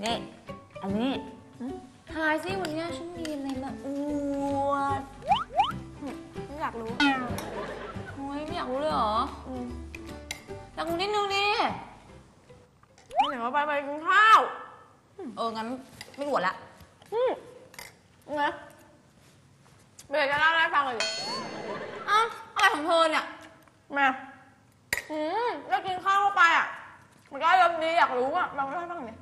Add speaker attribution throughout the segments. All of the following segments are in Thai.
Speaker 1: นี่อันนี้ทายสิวันนี้ฉันมีอะไรมาอวด
Speaker 2: ไม่อยากรู้
Speaker 1: โอ้ยไม่อยากรู้เลยเหรออยากรู้นิดนึงดิ
Speaker 2: ไม่เห็นว่าไปกินข้าว
Speaker 1: งั้นไม่อวดละ
Speaker 2: นะเบลจะเล่าให้ฟังเลย
Speaker 1: อะไรของเธอเนี่ย
Speaker 2: มาแล้วกินข้าวเข้าไปมันก็เริ่มดีอยากรู้เราเล่าให้ฟังเลย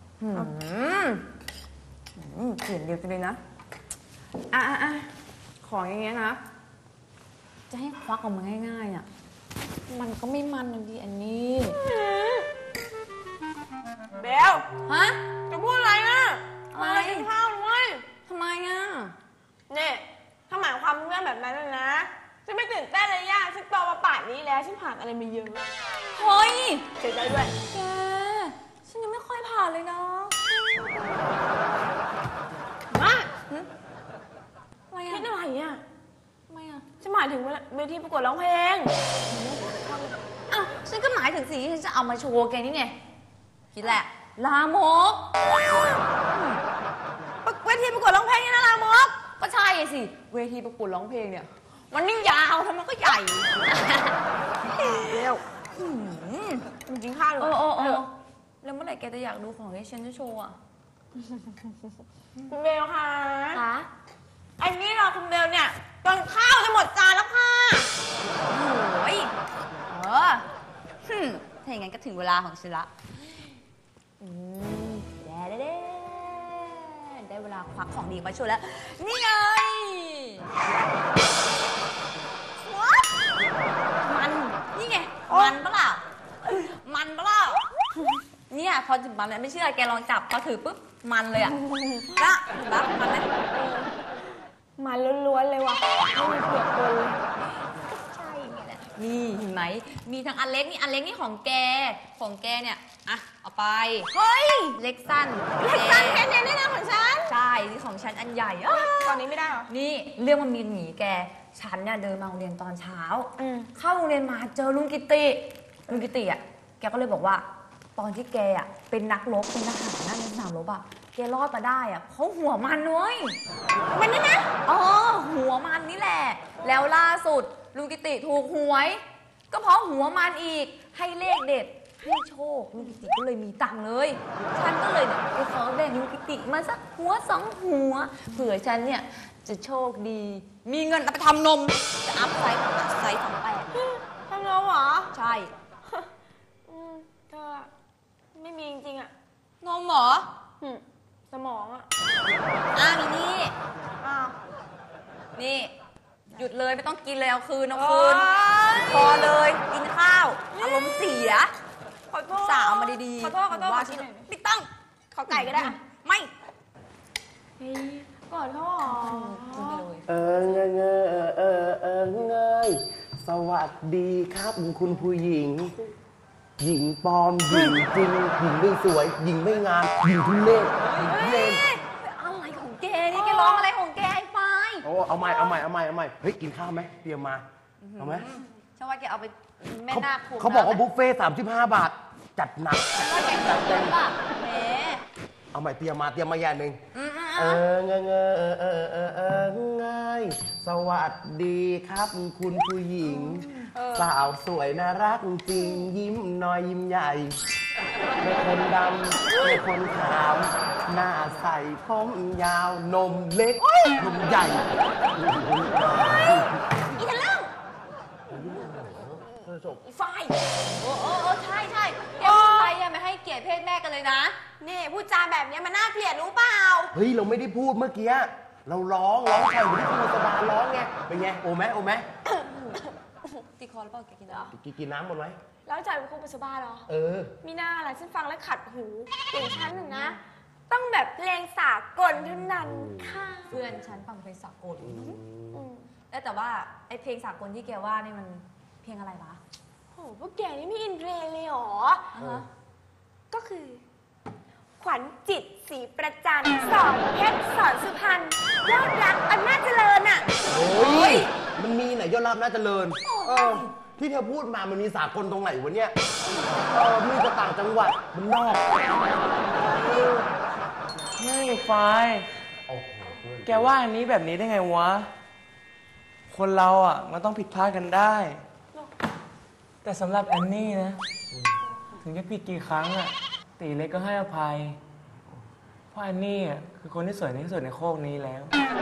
Speaker 1: เขียนเดียวกันเลยนะของอย่างเงี้ยนะจะให้ควักออกมาง่ายๆมันก็ไม่มันดีอันนี้
Speaker 2: เบลจะพูดอะไร
Speaker 1: อะไร
Speaker 2: กินข้าวด้วย
Speaker 1: ทำไม
Speaker 2: เนี่ยถ้าหมายความเรื่องแบบนั้นนะฉันไม่ตื่นเต้นเลยฉันโตมาป่านนี้แล้วฉันผ่านอะไรมาเยอะ
Speaker 1: เฮ้ย
Speaker 2: เสียใจด้วย
Speaker 1: แกฉันยังไม่ค่อยผ่านเลยนะอะไร
Speaker 2: คิดอะไร
Speaker 1: ทำไม
Speaker 2: ฉันหมายถึงเวทีประกวดร้องเพลง
Speaker 1: ฉันก็หมายถึงสิ่งที่ฉันจะเอามาโชว์แกนี่ไงคิดแหละลามก
Speaker 2: เวทีประกวดร้องเพลงนี่นะลามก
Speaker 1: ก็ใช่สิเวทีประกวดร้องเพลงเนี่ยมันนี่ยาวทำไมก็ใหญ่
Speaker 2: เร็วกินข้าวเลย
Speaker 1: แล้วเมื่อไหร่แกจะอยากดูของที่ฉันจะโชว์
Speaker 2: คุณเบลค่ะอันนี้เราคุณเบลเนี่ยตอนข้าวจะหมดจานแล้วค่ะ
Speaker 1: โอ้ยถ้าอย่างนั้นก็ถึงเวลาของฉันละได้เวลาควักของดีมาโชว์แล้วนี่ไงมันนี่ไงมันปะล่ะเนี่ยพอถึงมันไม่เชื่อแกลองจับพอถือปุ๊บมันเลยนะรับมันไหม
Speaker 2: มันล้วนๆเลยว่ะไม่มีเผือกปนเลย
Speaker 1: ใช่นี่แหละนี่เห็นไหมมีทั้งอันเล็กนี่ของแกเนี่ยเอาไป
Speaker 2: เฮ้ย
Speaker 1: เล็กสั้น
Speaker 2: แค่นี้นะของฉัน
Speaker 1: ใช่นี่ของฉันอันใหญ่
Speaker 2: ตอนนี้ไม่ได้หรอ
Speaker 1: นี่เรื่องมันมีหนีแกฉันเนี่ยเดินมาโรงเรียนตอนเช้าเข้าโรงเรียนมาเจอลุงกิติแกก็เลยบอกว่าตอนที่แกเป็นนักรบเป็นทหารนั่นในสนามรบแกรอดมาได้เขาหัวมันเว้ย
Speaker 2: มันนี่นะ
Speaker 1: หัวมันนี่แหละแล้วล่าสุดลุงกิติถูกหวยก็เพราะหัวมันอีกให้เลขเด็ดให้โชคลุงกิติก็เลยมีตังค์เลยฉันก็เลยไปขอแบ่งลุงกิติมาสักหัว2 หัวเผื่อฉันเนี่ยจะโชคดีมีเงินเอาไปทำนมจะอัพไซส์
Speaker 2: ทำนมเหรอ
Speaker 1: ใช่
Speaker 2: เธอไม่มีจริง
Speaker 1: นมเหรอ
Speaker 2: สมอง
Speaker 1: มีนี่หยุดเลยไม่ต้องกินเลยเอาคืนพอเลยกินข้าวอารมณ์เสีย
Speaker 2: ขอโทษ
Speaker 1: สาวมาดี
Speaker 2: ๆขอโทษ
Speaker 1: ว่าฉันไม่ต้อง
Speaker 2: เขาไก่ก็ได้
Speaker 1: ไม่
Speaker 2: กอดเขาหร
Speaker 3: สวัสดีครับคุณผู้หญิงหญิงปลอมหญิงจริงหญิงไม่สวยหญิงไม่งามหญิงทุเรศ
Speaker 1: อะไรของแกนี่แกร้องอะไรของแกไอ้ไฟ
Speaker 3: เอาใหม่เฮ้ยกินข้าวไหมเตรียมมาเอาไหม
Speaker 1: ฉันว่าแกเอาไปแม่นาค
Speaker 3: เขาบอกว่าบุฟเฟ่35 บาทจัดหนัก
Speaker 1: จัดเต็มแหม
Speaker 3: เอาใหม่เตรียมมาอย่างหนึ่งง่ายสวัสดีครับคุณผู้หญิงสาวสวยน่ารักจริงยิ้มน้อยยิ้มใหญ่เป็นคนดำเป็นคนขาวหน้าใสผมยาวนมเล็กนมใหญ่
Speaker 1: อีทะลึ่งอีไฟใช่แกพูดไปไม่ให้เกียรติเพศแม่กันเลยนะ
Speaker 2: นี่พูดจาแบบนี้มันน่าเกลียดรู้เปล่า
Speaker 3: เฮ้ยเราไม่ได้พูดเมื่อกี้เราร้องใครอยู่ที่ครูสบาร้องไงเป็นไงโอไหม
Speaker 1: ตีคอหรือเปล่าแกกินเหรอ
Speaker 3: กินน้ำหมดไหม
Speaker 2: แล้วใจเป็นครูปัสบาเหรอมีหน้าอะไรฉันฟังแล้วขัดหูอย่างฉันนะต้องแบบเพลงสากลเท่านั้นค่ะ
Speaker 1: เพื่อนฉันฟังเพลงสากลแต่ว่าไอเพลงสากลที่แกว่านี่มันเพลงอะไรวะ
Speaker 2: โหพวกแกนี่ไม่อินเพลงเลยหรอก็คือขวัญจิตศรีประจันสอนเพชรสอนสุพรรณยอดรักอำนาจเจริญ
Speaker 3: โอ้ยมันมีไหนยอดรักอำนาจเจริญที่เธอพูดมามันมีสากลตรงไหนวะเนี่ยมีแต่ต่างจังหวัดมันนอก
Speaker 4: เฮ้ยฝ้ายแกว่าอันนี้แบบนี้ได้ไงวะ คนเราอ่ะมันต้องผิดพลาดกันได้ แต่สำหรับแอนนี่นะ ถึงจะผิดกี่ครั้งอ่ะตีเล็กก็ให้อภัย เพราะแอนนี่อ่ะคือคนที่สวยที่สุดในโคกนี้แล้ว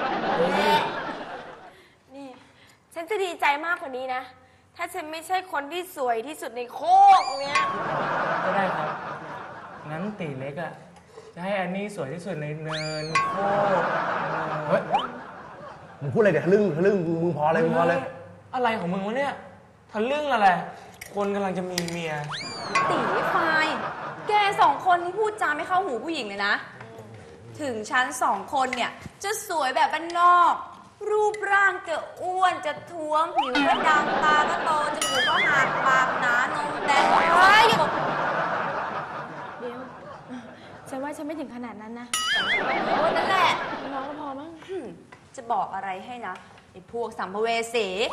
Speaker 2: นี่ ฉันจะดีใจมากกว่านี้นะ ถ้าฉันไม่ใช่คนที่สวยที่สุดในโคกเนี้ย
Speaker 4: ก็ได้ครับ งั้นตีเล็กอ่ะจะให้แอนนี่สวยที่สุดในเนินโคก
Speaker 3: เฮ้ย มึงพูดอะไรเดี๋ยวทะลึ่งมึงพอเลยมึงพอเลย
Speaker 4: อะไรของมึงวะเนี่ยทะลึ่งอะไร คนกำลังจะมีเมีย
Speaker 1: ตีไฟแกสองคนนี่พูดจาไม่เข้าหูผู้หญิงเลยนะ ถึงฉันสองคนเนี่ยจะสวยแบบบ้านนอก รูปร่างจะอ้วนจะท้วมผิวก็ดำตาก็โตจมูกก็หักปากหนานมแดง
Speaker 2: เฮ้ย เดี๋ยว ฉันว่าฉันไม่ถึงขนาดนั้นนะ
Speaker 1: นั่นแหละ
Speaker 2: น้องก็พอมั้ง
Speaker 1: จะบอกอะไรให้นะไอ้พวกสัมภเวสี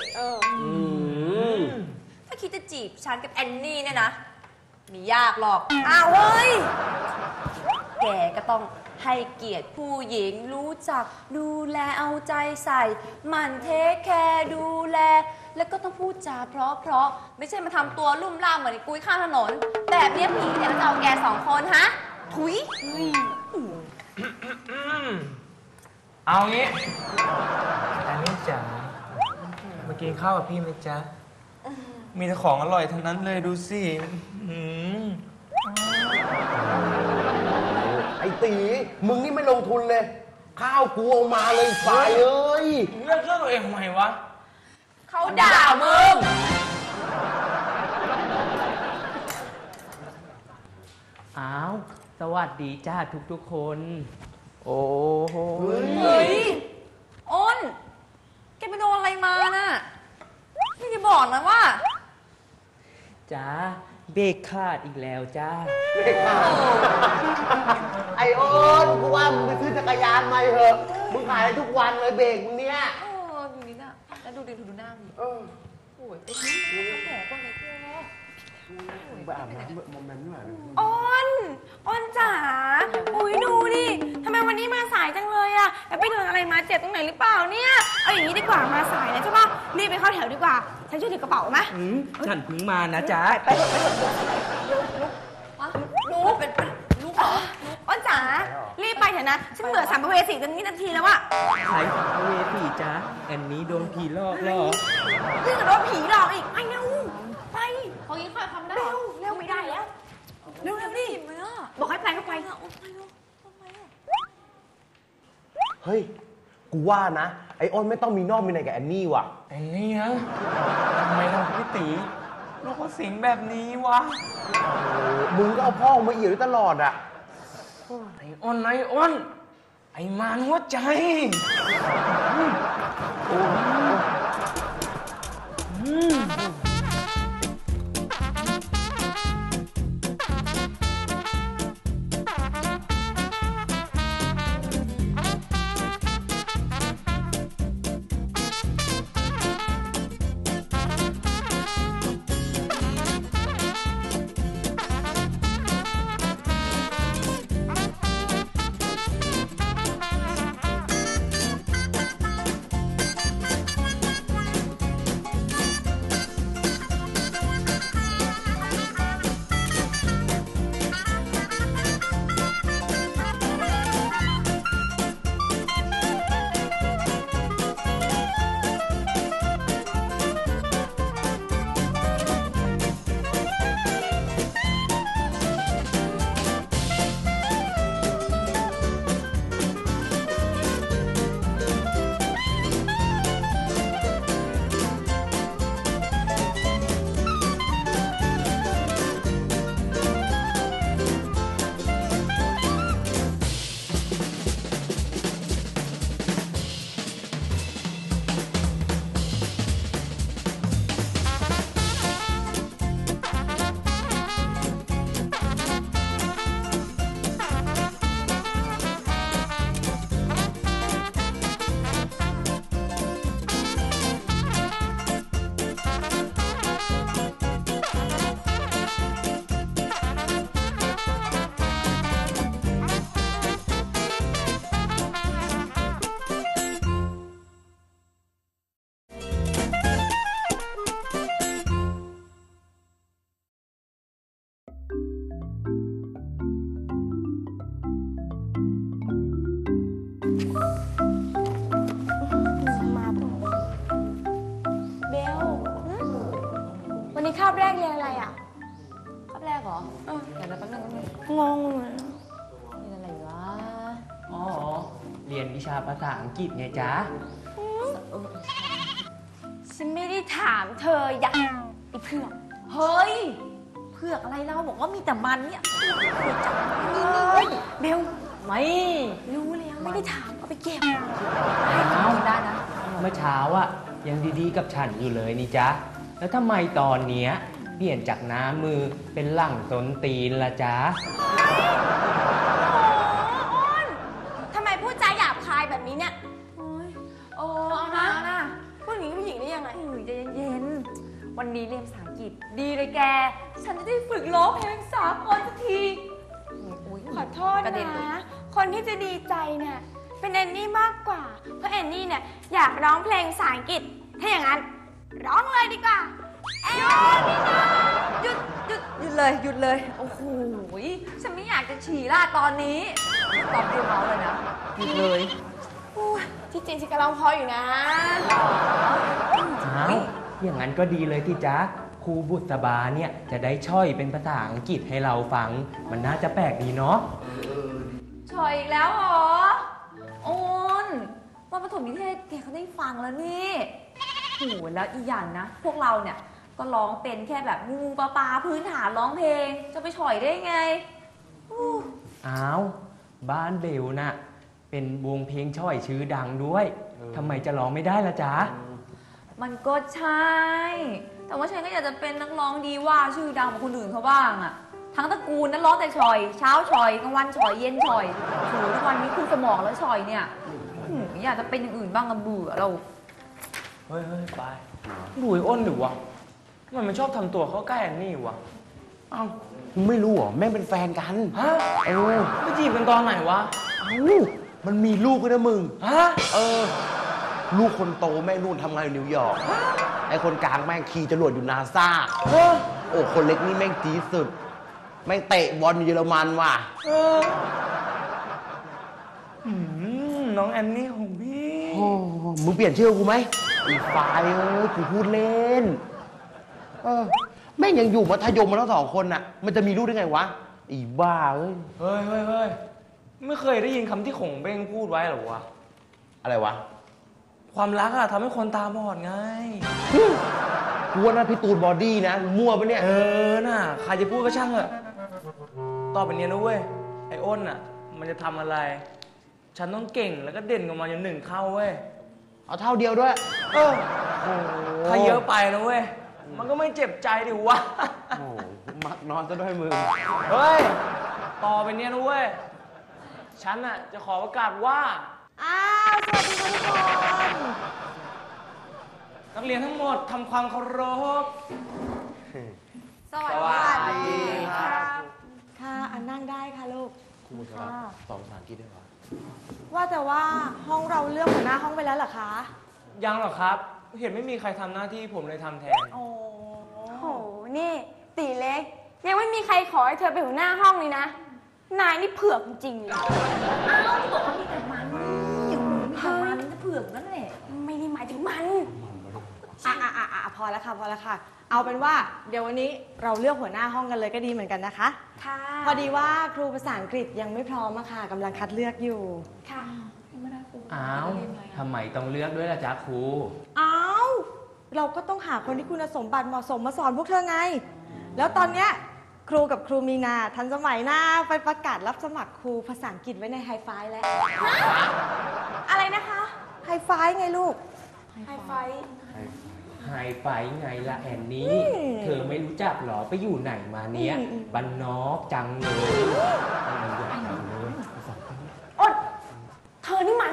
Speaker 1: ถ้าคิดจะจีบฉันกับแอนนี่เนี่ยนะไม่ยากหรอก อ้าวเฮ้ย แกก็ต้องให้เกียรติผู้หญิงรู้จักดูแลเอาใจใส่หมั่นเทคแคร์ดูแล แล้วก็ต้องพูดจาเพราะไม่ใช่มาทำตัวลุ่มล่ามเหมือนไอ้กุ้ยข้างถนน แบบเนี้ยผีเนี่ยมันจะเอาแกสองคนฮะ ถุย
Speaker 4: เอางี้แอนนี่จ๋ามากินข้าวกับพี่ไหมจ๊ะ มีแต่ของอร่อยทั้งนั้นเลยดูสิอืม
Speaker 3: ไอ้ตี มึงนี่ไม่ลงทุนเลย ข้าวกูเอามาเลยฝ่ายเอ้ย
Speaker 4: เลือกตัวเองทำไมวะ
Speaker 1: เขาด่ามึง
Speaker 5: อ้าว สวัสดีจ้าทุกๆคน
Speaker 4: โอ้โห
Speaker 1: เฮ้ย อ้น แกไปโดนอะไรมาน่ะนี่จะบอกนะว่า
Speaker 5: จ้า เบรกขาดอีกแล้วจ้า
Speaker 3: ไอ้โอ๊ตกูว่ามึงไปซื้อจักรยานมาเถอะ มึงขายทุกวันเลยเบรกมึงเนี่ย
Speaker 1: ดูนี่น่ะแล้วดูหน้ามีโอ้ยไอ้นี่แผลกว่าไงแก
Speaker 3: ไปอาบน้ำมอมแมมด้วย
Speaker 2: อ้นจ๋า อุ้ยดูดิ ทำไมวันนี้มาสายจังเลยอะแล้วไปโดนอะไรมาเจ็บตรงไหนหรือเปล่าเนี่ย เอาอย่างนี้ดีกว่ามาสายแล้วใช่ปะรีบไปเข้าแถวดีกว่า ฉันช่วยถือกระเป๋าไหม
Speaker 5: ฉันเพิ่งมานะจ้า
Speaker 1: ลูกเป็นลูกเหรอ
Speaker 2: อ้นจ๋า รีบไปเถอะนะ ฉันเบื่อสัมภเวสีจนนี่นาทีแล้วอะ
Speaker 5: ใช้สัมภเวสีจ้าแอนนี้โดนผีหลอกหรอ
Speaker 2: ยิ่งกับโดนผีหลอกอีกไปเร็วไป
Speaker 1: เขายิงใครทำได้
Speaker 2: เร็วเร็วไม่ได้แล้ว เร็วดิ
Speaker 1: เลยอ่ะ
Speaker 2: บอกให้ไปก็ไป
Speaker 3: เฮ้ย กูว่านะ ไอ้อ้นไม่ต้องมีนอกมีในกับแอนนี่ว่ะ
Speaker 4: แอนนี่นะทำไมทำกับพี่ตีลูกเขาสิงแบบนี้วะ
Speaker 3: มึงก็เอาพ่อมาเอี่ยวด้วยตลอดอ่ะ
Speaker 4: ไอ้อ้นไอ้อ้น ไอ้มารหัวใจ
Speaker 2: คาบแรกเรียนอะไรอ่ะ
Speaker 1: คาบแรกเหรอเดี๋ยวนะแป๊บนึง
Speaker 2: งงเลย
Speaker 1: เรียนอะไรวะ
Speaker 5: อ๋อ เรียนวิชาภาษาอังกฤษไงจ๊ะ
Speaker 2: ฉันไม่ได้ถามเธออย่าไอ้เผือก
Speaker 1: เฮ้ยเผือกอะไรเราบอกว่ามีแต่มันเนี่ย
Speaker 2: เบล
Speaker 1: ไม่
Speaker 2: รู้แล้วไม่ได้ถามเอาไปเก็บ
Speaker 5: อ้าว
Speaker 1: ได้นะ
Speaker 5: เมื่อเช้าอะยังดีๆกับฉันอยู่เลยนี่จ๊ะ แล้วทำไมตอนเนี้ยเปลี่ยนจากหน้ามือเป็นหลังต้นตีนละจ๊ะ
Speaker 2: อ้นทำไมพูดจาหยาบคายแบบนี้เนี่ย
Speaker 1: โอ้ยโอ้เอานะเอานะ
Speaker 2: พูดอย่างนี้กับผู้หญิงได้ยังไง
Speaker 1: ใจเย็นๆวันนี้เรียนภาษาอังกฤษดีเลยแก ฉันจะได้ฝึกร้องเพลงสากลสักทีโอ้ย
Speaker 2: ขอโทษ
Speaker 1: กระเด็นเลย
Speaker 2: นะ คนที่จะดีใจเนี่ยเป็นแอนนี่มากกว่า เพราะแอนนี่เนี่ยอยากร้องเพลงภาษาอังกฤษ ถ้าอย่างนั้น ร้องเลยดีกว่าแอนนี่นะ
Speaker 1: หยุดเลยหยุดเลย โอ้โหฉันไม่อยากจะฉี่ราดตอนนี้ตอบเดียวเมาเลยนะหยุดเลย
Speaker 2: อุ๊ยที่จริงฉันก็ร้องเพออยู่นะ
Speaker 5: อ้าว อย่างนั้นก็ดีเลยที่จ๊ะ ครูบุษบาเนี่ยจะได้ช่อยเป็นภาษาอังกฤษให้เราฟัง มันน่าจะแปลกดีเนาะ
Speaker 1: ฉอยอีกแล้วเหรอโอนวันประถมนิเทศแกเขาได้ฟังแล้วนี่โหแล้วอีกอย่างนะ พวกเราเนี่ยก็ร้องเป็นแค่แบบงูปลาพื้นฐานร้องเพลง จะไปฉอยได้ไงอู้
Speaker 5: อ้าว บ้านเบลน่ะ เป็นวงเพลงช่อยชื่อดังด้วย ทำไมจะร้องไม่ได้ละจ๊ะ
Speaker 1: มันก็ใช่ แต่ว่าฉันก็อยากจะเป็นนักร้องดีว่าชื่อดังเหมือนคนอื่นเขาบ้างอะทั้งตระกูลนั้นร้องแต่ฉอย เช้าฉอยกลางวันฉอยเย็นฉอยโหทุกวันนี้คือสมองแล้วฉอยเนี่ยอยากจะเป็นอย่างอื่นบ้างอะเบื่อเรา
Speaker 4: เฮ้ยไปดูไอ้อ้นหรือวะทำไมมันชอบทำตัวเข้าใกล้อันนี่วะ
Speaker 3: เอ้ามึงไม่รู้เหรอแม่งเป็นแฟนกัน
Speaker 4: ฮะ
Speaker 3: เออ
Speaker 4: ไปจีบกันตอนไหนวะ
Speaker 3: เอ้ามันมีลูกด้วยนะมึง
Speaker 4: ฮะ
Speaker 3: เออ ลูกคนโตแม่งนู่นทำงานอยู่นิวยอร์กไอ้คนกลางแม่งขี่จรวดอยู่นาซาโอ้คนเล็กนี่แม่งจี๊ดสุด แม่งเตะบอลอยู่เยอรมันว่ะ
Speaker 4: น้องแอนนี่ของพี่
Speaker 3: โอ้มึงเปลี่ยนชื่อกูไหมอีไฟล์เอ้ยกูพูดเล่น เออ แม่งยังอยู่มัธยมมาทั้งสองคนน่ะ มันจะมีลูกได้ไงวะ อีบ้าเอ้ย
Speaker 4: เฮ้ย ไม่เคยได้ยินคำที่ขงเบ้งพูดไว้เหรอวะ
Speaker 3: อะไรวะ
Speaker 4: ความรักอะทำให้คนตาบอดไง
Speaker 3: กูว่านะพี่ตูนบอดี้นะมั่วปะเนี่ย
Speaker 4: เออน่ะ ใครจะพูดก็ช่างเถอะต่อไปเนี้ยนะเว้ย ไอ้อ้นอะมันจะทำอะไร ฉันต้องเก่งแล้วก็เด่นกว่ามันอย่างหนึ่งเข้าเว้ย
Speaker 3: เอาเท่าเดียวด้วย
Speaker 4: เออ ถ้าเยอะไปนะเว้ย มันก็ไม่เจ็บใจดิวะ
Speaker 3: โอ้โหมักนอนซะด้วยมึง
Speaker 4: เฮ้ย ต่อไปเนี้ยนะเว้ย ฉันอะจะขอประกาศว่า
Speaker 2: อ้าวสวัสดีค่ะทุกคน
Speaker 4: นักเรียนทั้งหมดทำความเคารพ
Speaker 2: สวัส
Speaker 3: สวัสดี
Speaker 2: ดี
Speaker 3: ครั
Speaker 2: ครับ บค่ะอันนั่งได้ค่ะลูก
Speaker 3: ครูครับสอนภาษาอังกฤษด้วยเหรอ
Speaker 2: ว่าแต่ว่าห้องเราเลือกหัวหน้าห้องไปแล้วเหรอคะ
Speaker 4: ยังหรอครับ เห็นไม่มีใครทำหน้าที่ผมเลยทำแทน
Speaker 2: โอ้โห นี่ตีเล็ก ยังไม่มีใครขอให้เธอเป็นหัวหน้าห้องเลยนะ นายนี่เผือกจริงๆเลย
Speaker 1: อ้าวบอกว่ามีแต่มันนี่มีแต่มันจะเผือกนั่นแหละ
Speaker 2: ไม่ได้หมายถึงมันพอแล้วค่ะพอแล้วค่ะ เอาเป็นว่าเดี๋ยววันนี้เราเลือกหัวหน้าห้องกันเลยก็ดีเหมือนกันนะคะ
Speaker 1: ค่ะ
Speaker 2: พอดีว่าครูภาษาอังกฤษยังไม่พร้อมอะค่ะกำลังคัดเลือกอยู่ ค่ะ
Speaker 5: อ้าว ทำไมต้องเลือกด้วยล่ะจ๊ะครู
Speaker 2: อ้าวเราก็ต้องหาคนที่คุณสมบัติเหมาะสมมาสอนพวกเธอไง แล้วตอนเนี้ยครูกับครูมีนาทันสมัยหน้าไปประกาศรับสมัครครูภาษาอังกฤษไว้ในไฮไฟแล้ว อะไรนะคะไฮไฟไงลูกไฮไฟ
Speaker 5: ไฮไฟไงล่ะแอนนี่ เธอไม่รู้จักเหรอ ไปอยู่ไหนมาเนี่ยบ้านนอกจังเลยไม่อยากรู้เลย
Speaker 2: อดเธอนี่มัน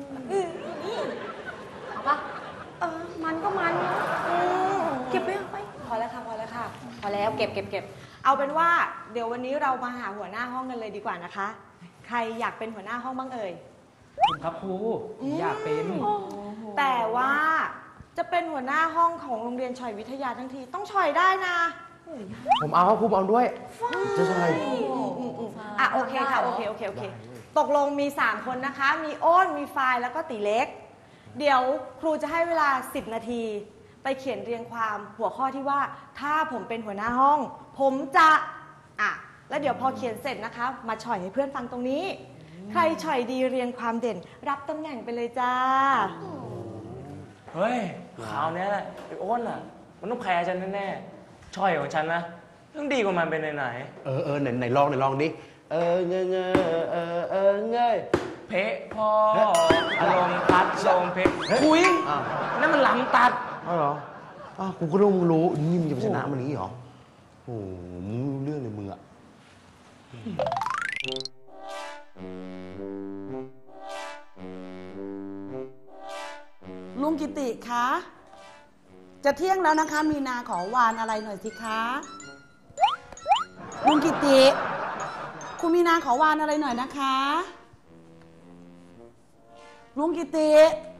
Speaker 1: เอาปะ
Speaker 2: มันก็มันนะเก็บไปเอาไปพอแล้วค่ะพอแล้วค่ะ พอแล้วเก็บเอาเป็นว่าเดี๋ยววันนี้เรามาหาหัวหน้าห้องกันเลยดีกว่านะคะ ใครอยากเป็นหัวหน้าห้องบ้างเอ่ย
Speaker 5: ผมครับครู อยากเป็น
Speaker 2: แต่ว่าจะเป็นหัวหน้าห้องของโรงเรียนชอยวิทยาทั้งทีต้องชอยได้นะ
Speaker 3: ผมเอาครับครูเอาด้วย จะใช่
Speaker 2: อ่ะโอเคค่ะโอเคตกลงมี 3 คนนะคะ มีโอ้นมีไฟล์แล้วก็ตีเล็ก เดี๋ยวครูจะให้เวลา10 นาทีไปเขียนเรียงความหัวข้อที่ว่าถ้าผมเป็นหัวหน้าห้อง ผมจะแล้วเดี๋ยวพอเขียนเสร็จนะคะมาฉ่อยให้เพื่อนฟังตรงนี้ ใครฉ่อยดีเรียงความเด่น รับตำแหน่งไปเลยจ้า
Speaker 4: เฮ้ยคราวนี้แหละไอ้อ้นอ่ะ มันต้องแพ้ฉันแน่ๆช่อยของฉันนะต้องดีกว่ามันเป็นไหน
Speaker 3: ไหนลองดิเงยเงย
Speaker 4: ๆเพะพอลมพัดลมเพะคุยนั่นมันลำตัด
Speaker 3: อ้าวเหรออ้าวกูก็ต้องรู้นี่มึงจะไปชนะมันนี้เหรอโอ้มึงรู้เรื่องเลยมึงอะ
Speaker 6: ลุงกิติคะจะเที่ยงแล้วนะคะมีนาขอวานอะไรหน่อยสิคะลุงกิติคุณมีนาขอวานอะไรหน่อยนะคะลุงกิติ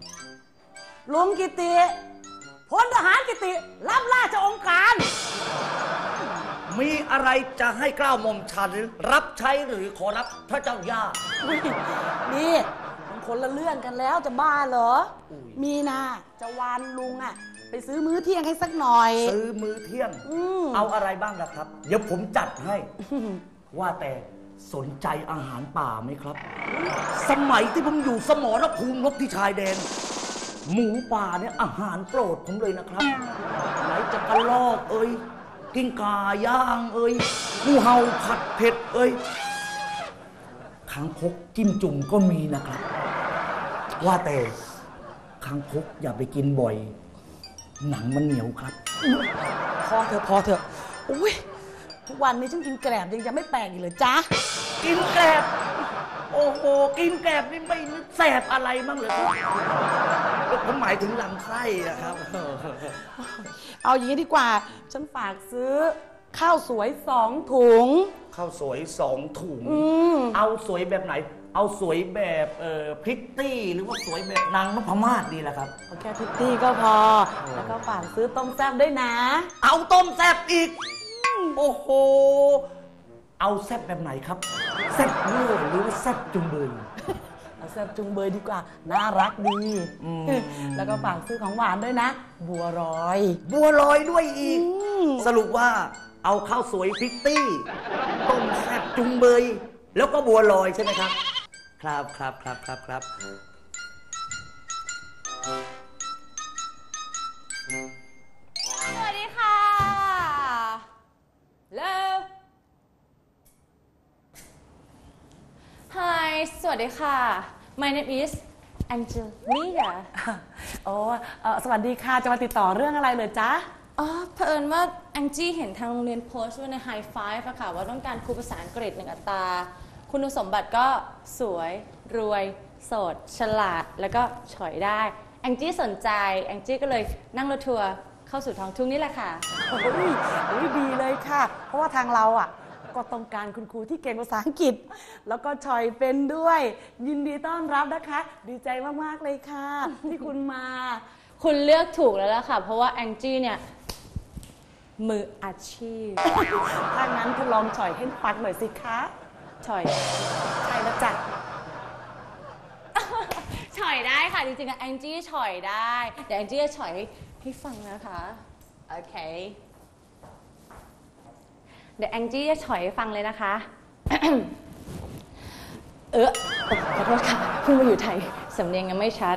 Speaker 6: พลทหารกิติรับราชองค์การ
Speaker 7: มีอะไรจะให้เกล้าหม่อมฉันรับใช้หรือขอรับพระเจ้าย่า
Speaker 6: นี่มันคนละเรื่องกันแล้วจะบ้าเหรอมีนาจะวานลุงอะไปซื้อมื้อเที่ยงให้สักหน่อย
Speaker 7: ซื้อมื้อเที่ยง เอาอะไรบ้างล่ะครับ เดี๋ยวผมจัดให้ ว่าแต่สนใจอาหารป่าไหมครับ สมัยที่ผมอยู่สมรภูมิรบที่ชายแดน หมูป่าเนี่ยอาหารโปรดผมเลยนะครับไหนจะกระรอกกิ้งก่าย่างงูเห่าผัดเผ็ดคางคกจิ้มจุ่มก็มีนะครับ ว่าแต่คางคกอย่าไปกินบ่อย หนังมันเหนียวครับ
Speaker 6: พอเถอะอุ้ยทุกวันนี้ฉันกินแกลบยังจะไม่แปลกอีกเลยจ๊ะ
Speaker 7: กินแกลบโอ้โหกินแกลบนี่ไม่แสบอะไรบ้างเหรอผมหมายถึงลำไส้อะครับ
Speaker 6: เอาอย่างนี้ดีกว่าฉันฝากซื้อข้าวสวย2 ถุง
Speaker 7: ข้าวสวย2 ถุงเอาสวยแบบไหน เอาสวยแบบพริตตี้หรือว่าสวยแบบนางนพมาศดีล่ะครับ
Speaker 6: เอาแค่พิตตี้ก็พอ แล้วก็ฝากซื้อต้มแซ่บด้วยนะ
Speaker 7: เอาต้มแซ่บอีกโอ้โหเอาแซ่บแบบไหนครับแซ่บเวอร์หรือว่าแซ่บจุงเบย
Speaker 6: เอาแซ่บจุงเบยดีกว่าน่ารักดีแล้วก็ฝากซื้อของหวานด้วยนะ บัวลอย
Speaker 7: ด้วยอีกสรุปว่าเอาข้าวสวยพริตตี้ต้มแซ่บจุงเบยแล้วก็บัวลอยใช่ไหมครับครับ
Speaker 1: สวัสดีค่ะแล้ว Hi สวัสดีค่ะ My name is Angelia
Speaker 6: สวัสดีค่ะจะมาติดต่อเรื่องอะไรเลยจ๊ะ
Speaker 1: เผอิญว่าแองจี้เห็นทางโรงเรียนโพสต์ไว้ใน High Five อะค่ะว่าต้องการครูภาษาอังกฤษ1 อัตราคุณสมบัติก็สวยรวยโสดฉลาดแล้วก็ฉอยได้แองจี้สนใจแองจี้ก็เลยนั่งรถทัวร์เข้าสู่ท้องทุ่งนี่แหละค่ะ
Speaker 6: โอ้ยดีเลยค่ะ เพราะว่าทางเราอ่ะก็ต้องการคุณครูที่เก่งภาษาอังกฤษ แล้วก็ชอยเป็นด้วย ยินดีต้อนรับนะคะ ดีใจมากๆเลยค่ะ ที่คุณมา
Speaker 1: คุณเลือกถูกแล้วล่ะค่ะ เพราะว่าแองจี้เนี่ยมืออาชีพ
Speaker 6: ถ้างั้นคุณลองชอยให้ฟังหน่อยสิคะ
Speaker 1: ฉ่อย
Speaker 6: ใช่แล้วจ้ะ
Speaker 1: ฉ่อยได้ค่ะ จริงๆแองจี้ฉ่อยได้เดี๋ยวแองจี้จะฉ่อยให้ฟังนะคะโอเคเดี๋ยวแองจี้จะฉ่อยให้ฟังเลยนะคะ ขอโทษค่ะเพิ่งมาอยู่ไทยสำเนียงยังไม่ชัด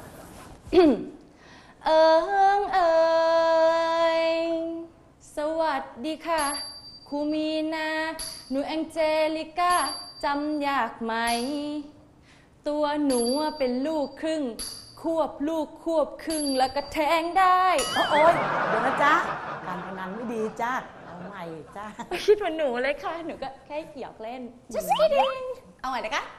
Speaker 1: สวัสดีค่ะครูมีนาหนูแองเจลิก้าจำยากไหมตัวหนูเป็นลูกครึ่งควบลูกควบครึ่งแล้วก็แทงได้
Speaker 6: โอ๊ยเดี๋ยวนะจ๊ะ การพนันไม่ดีจ้าเอาใหม่จ้า
Speaker 1: คิดเหมือนหนูเลยค่ะหนูก็แค่หยอกเล่น just kidding เอาใหม่นะคะ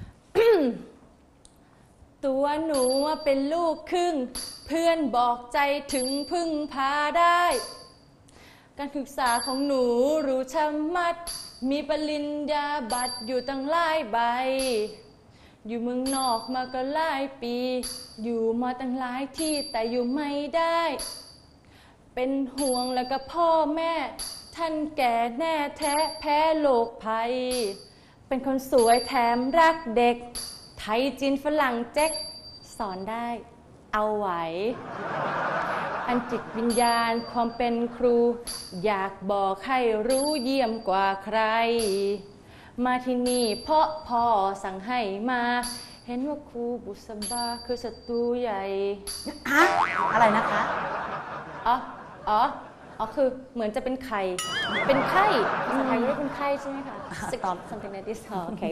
Speaker 1: ตัวหนูเป็นลูกครึ่งเพื่อนบอกใจถึงพึ่งพาได้การศึกษาของหนูรู้ชะมัดมีปริญญาบัตรอยู่ตั้งหลายใบอยู่เมืองนอกมาก็หลายปีอยู่มาตั้งหลายที่แต่อยู่ไม่ได้เป็นห่วงแล้วก็พ่อแม่ท่านแก่แน่แท้แพ้โรคภัยเป็นคนสวยแถมรักเด็กไทยจีนฝรั่งแจ็คสอนได้เอาไหว
Speaker 8: อันจิตวิญญาณความเป็นครู อยากบอกให้รู้เยี่ยมกว่าใคร มาที่นี่เพราะพ่อสั่งให้มา เห็นว่าครูบุษบาคือศัตรูใหญ่
Speaker 6: ฮะ อะไรนะคะ
Speaker 8: อ๋อ คือเหมือนจะเป็นไข่ เป็นไข้ภาษาไทยเรียกเป็นไข้ใช่ไหมคะ something like this โอเค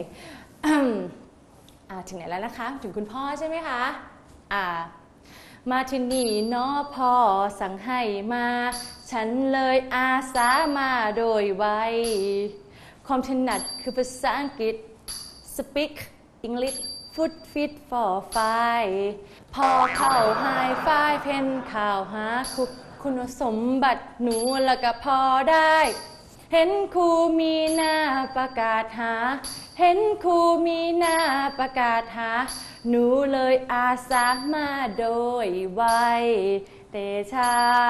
Speaker 8: ถึงไหนแล้วนะคะ ถึงคุณพ่อใช่ไหมคะ มาที่นี่เนาะพ่อสั่งให้มา ฉันเลยอาสามาโดยไว ความถนัดคือภาษาอังกฤษ speak English food fit for five พอเข้า high five เพนข่าวหาคุณสมบัติหนูแล้วก็พอได้ เห็นครูมีหน้าประกาศหา เห็นครูมีหน้าประกาศหา หนูเลยอาสามาโดยไวเดชา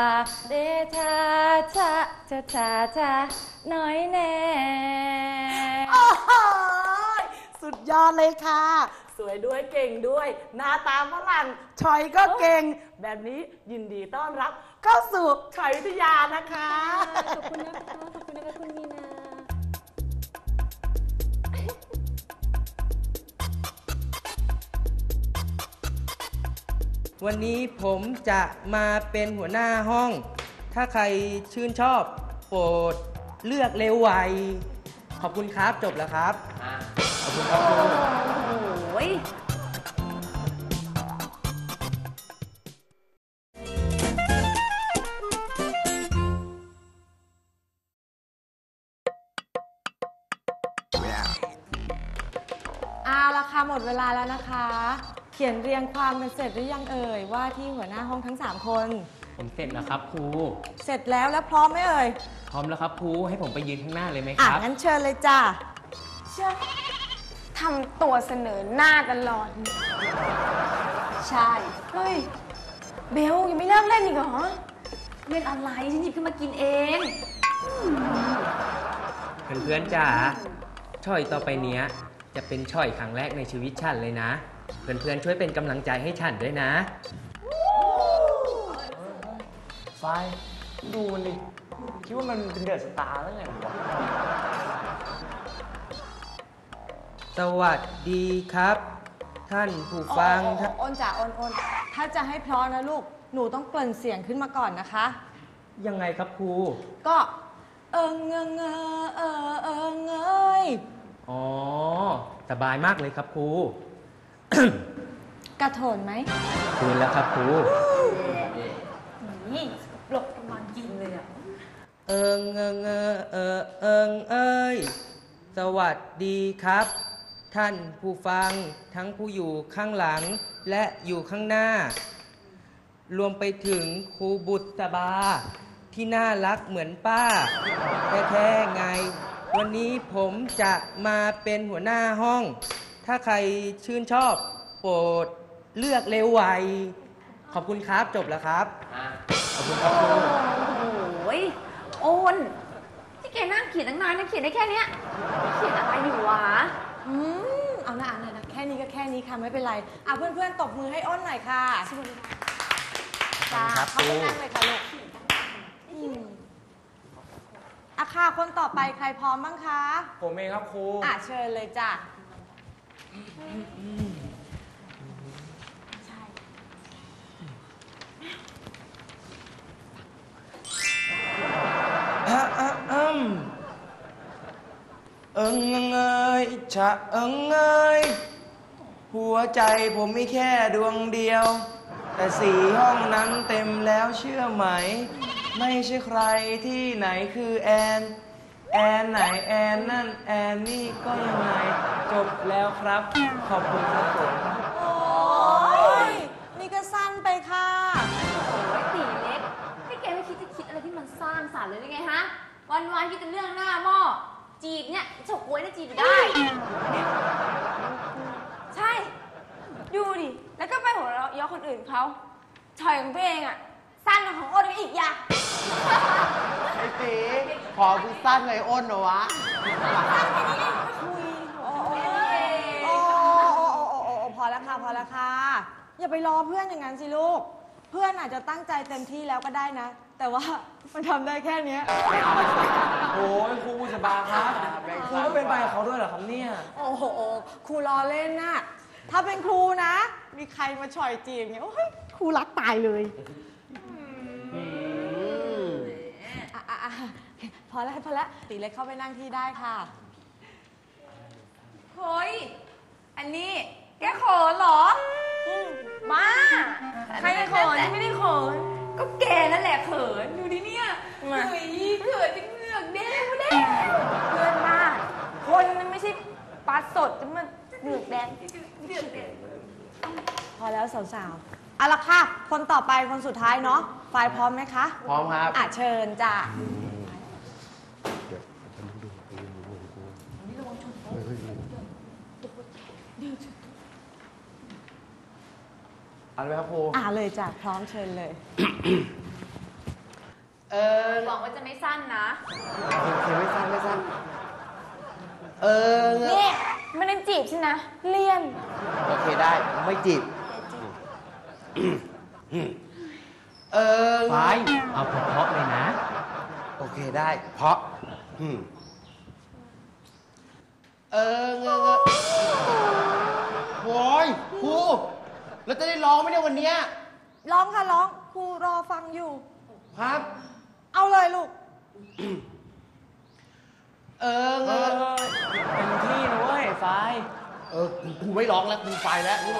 Speaker 8: ชาน้อยแน่
Speaker 6: โอ้โหสุดยอดเลยค่ะ สวยด้วยเก่งด้วย หน้าตาฝรั่งชอยก็เก่ง แบบนี้ยินดีต้อนรับเข้าสู่ชอยวิทยานะคะ
Speaker 8: ขอบคุณนะคะ ขอบคุณนะคะคุณมีนา
Speaker 5: วันนี้ผมจะมาเป็นหัวหน้าห้อง ถ้าใครชื่นชอบโปรดเลือกเร็วไว ขอบคุณครับ จบแล้วครับ ขอบคุณครับครู
Speaker 1: โอ้ย
Speaker 2: เอาละค่ะหมดเวลาแล้วนะคะ เขียนเรียงความกันเสร็จหรือยังเอ่ยว่าที่หัวหน้าห้องทั้ง 3 คน
Speaker 5: ผมเสร็จแล้วครับครู
Speaker 2: เสร็จแล้วพร้อมไหมเอ่ย
Speaker 5: พร้อมแล้วครับครู ให้ผมไปยืนข้างหน้าเลยไหมค
Speaker 2: อ่ะ
Speaker 5: รับ
Speaker 2: งั้นเชิญเลยจ้ะ
Speaker 9: เชื่อทำตัวเสนอหน้าตลอด ใช่ เฮ้ย เบลยังไม่เลิกเล่นอีกเหรอ
Speaker 1: เล่นอะไรฉันหยิบขึ้นมากินเอง
Speaker 5: เพื่อนๆจ๋าช่อยต่อไปเนี้ยจะเป็นช่อยครั้งแรกในชีวิตฉันเลยนะ เพื่อนๆช่วยเป็นกำลังใจให้ฉันด้วยนะ
Speaker 4: ไฟดูมันดิ คิดว่ามันเป็นเดือดสตาร์แล้วไงวะ
Speaker 5: สวัสดีครับ ท่านผู้ฟัง
Speaker 2: อ้นจ๋าอ้นถ้าจะให้เพราะนะลูกหนูต้องเกริ่นเสียงขึ้นมาก่อนนะคะ
Speaker 5: ยังไงครับครู
Speaker 2: ก็เงย
Speaker 5: อ๋อ สบายมากเลยครับครู
Speaker 2: กระโถนไหม
Speaker 5: คืนแล้วครับครู
Speaker 1: นี่หลบกำลังกินเลยอ่ะ
Speaker 5: เอิงเอ้ยสวัสดีครับ ท่านผู้ฟังทั้งผู้อยู่ข้างหลังและอยู่ข้างหน้า รวมไปถึงครูบุษบาที่น่ารักเหมือนป้าแท้ๆไง วันนี้ผมจะมาเป็นหัวหน้าห้อง ถ้าใครชื่นชอบโปรดเลือกเร็วไว ขอบคุณครับ จบแล้วครับ ขอบคุณครับครู
Speaker 1: โอ้ยโอน ที่แกนั่งเขียนตั้งนานยังเขียนได้แค่เนี้ยเขียนอะไรอยู่วะ
Speaker 2: เอาหน้าแค่นี้ก็แค่นี้ค่ะไม่เป็นไรเพื่อนๆตบมือให้อ้นหน่อยค่ะจ้า
Speaker 5: ครับ
Speaker 2: เข้าไปนั่งเลยค่ะลูกค่ะคนต่อไปใครพร้อมบ้างคะ
Speaker 4: ผมเองครับครู
Speaker 2: เชิญเลยจ้ะ
Speaker 4: เอิงเอ้ยชะเอิงเอ้ยหัวใจผมมีแค่ดวงเดียว แต่4 ห้องนั้นเต็มแล้วเชื่อไหม ไม่ใช่ใครที่ไหนคือแอน แอนไหนแอนนั่นแอนนี่ก็ยังไง จบแล้วครับ ขอบคุณครับผม
Speaker 2: โอ้ยนี่ก็สั้นไปค่ะ
Speaker 1: โอ้ยตีเล็กให้แกไม่คิดจะคิดอะไรที่มันสร้างสรรค์เลยได้ไงฮะ วันๆคิดแต่เรื่องหน้าหม้อ จีบเนี่ยเฉาก๊วยเนี่ยจีบอยู่ได้
Speaker 9: ใช่ ดูดิ แล้วก็ไปหัวเราะเยาะคนอื่นเขาถอยของตัวเองอะสั้นกว่าของอ้นไปอีกอย่าง
Speaker 3: ไอ้ตีขอกูสั้นเลยอ้นเหรอวะ
Speaker 2: พอแล้วค่ะ อย่าไปรอเพื่อนอย่างนั้นสิลูก เ
Speaker 6: พื่อนอาจจะตั้งใจเต็มที่แล้วก็ได้นะ แต่ว่ามันทำได้แค่เนี้ย
Speaker 4: โอ้ยครูบุษบาครับครูก็เป็นไปกับเขาด้วยเหรอครับเนี่ย
Speaker 6: โอ้โหครูล้อเล่นน่ะถ้าเป็นครูนะ มีใครมาฉ่อยจีบเนี่ยโอ้ยครูรักตายเลยอ่ะพอแล้วตีเล็กเข้าไปนั่งที่ได้ค่ะ
Speaker 1: เฮ้ย อันนี้แกเขินเหรอ
Speaker 9: บ้า ใครเขินไม่ได้เขิน
Speaker 1: ก็แกนั่นแหละเขิน ดูดิเนี่ย
Speaker 9: มา
Speaker 1: เฮ้ยเขินจนเหงือกแดงหมดแล้ว
Speaker 9: เพื่อนบ้านคนมันไม่ใช่ปลาสดจะมาเหลือกแดง
Speaker 6: พอแล้วสาวๆเอาละค่ะ คนต่อไปคนสุดท้ายเนาะไฟล์พร้อมไหมคะ
Speaker 3: พร้อมครับ
Speaker 6: เชิญจ้ะ
Speaker 3: เอาเลยครับครู
Speaker 6: เลยจ้ะพร้อมเชิญเลย
Speaker 1: หวังว่าจะไม่สั้นนะ
Speaker 3: โอเคไม่สั้นไม่สั้นเง
Speaker 9: นี่มันนั่นจีบฉันนะ เลี่ยน
Speaker 3: โอเคได้ไม่จีบ
Speaker 5: ไฟเอาเพราะๆเลยนะ
Speaker 3: โอเคได้เพราะโว้ยครูแล้วจะได้ร้องไหมเนี่ยวันเนี้ย
Speaker 6: ร้องค่ะร้องครูรอฟังอยู่
Speaker 3: ครับ
Speaker 6: เอาเลยลูก
Speaker 4: เต็มที่นะเว้ยไฟ
Speaker 3: ครูไม่ร้องแล้วครูไปแล้วนี่หว่า